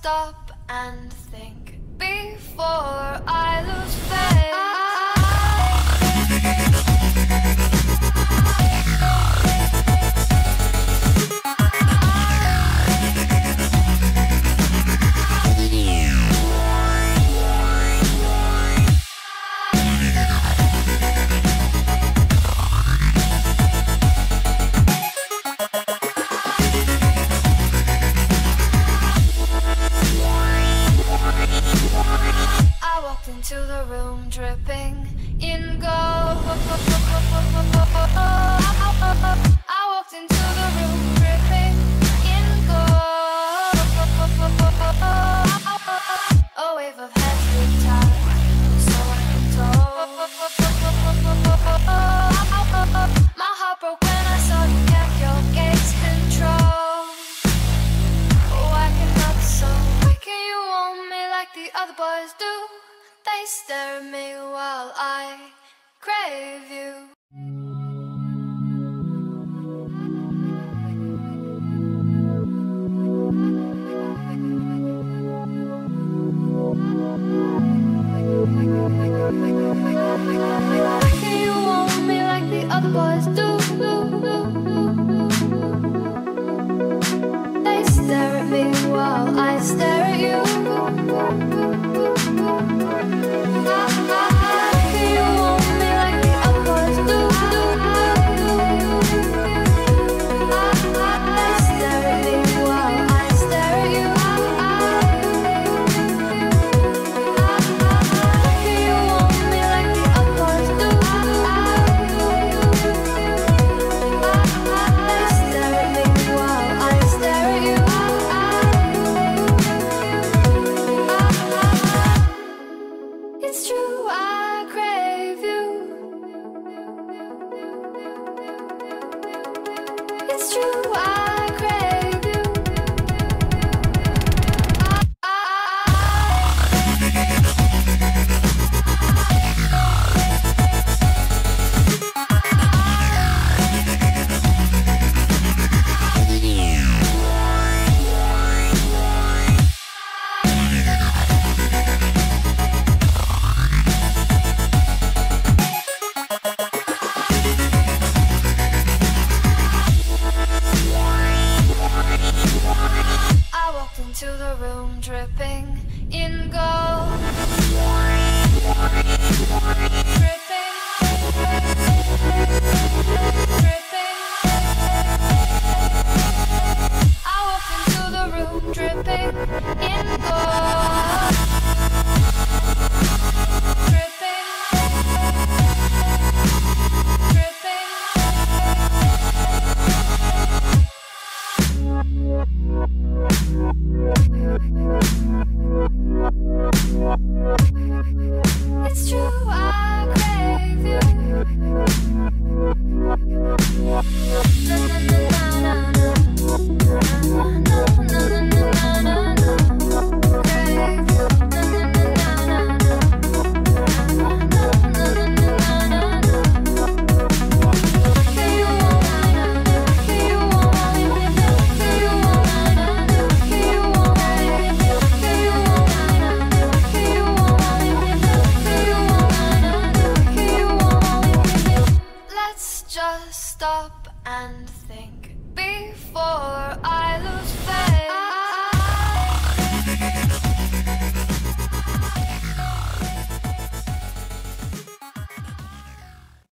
stop and think before I lose faith. Into the room dripping in gold. I walked into the room dripping in gold. A wave of heads retired, so I can told. My heart broke when I saw you kept your gaze control. Why cannot so? Why can you want me like the other boys do? They stare at me while I crave you. Why can you want me like the other boys do? They stare at me while I stare at you. It's true, I crave you. It's true, I crave you. Into the room dripping in gold. Dripping, dripping. I walked into the room dripping in gold. Dripping, dripping. It's true, I crave you. Na na na na na na na na na. Crave you. Na na na na na na na. Can you want me? Can you want me? Can you want me? Can you want me? Can you want me? Let's just stop and think before I lose faith.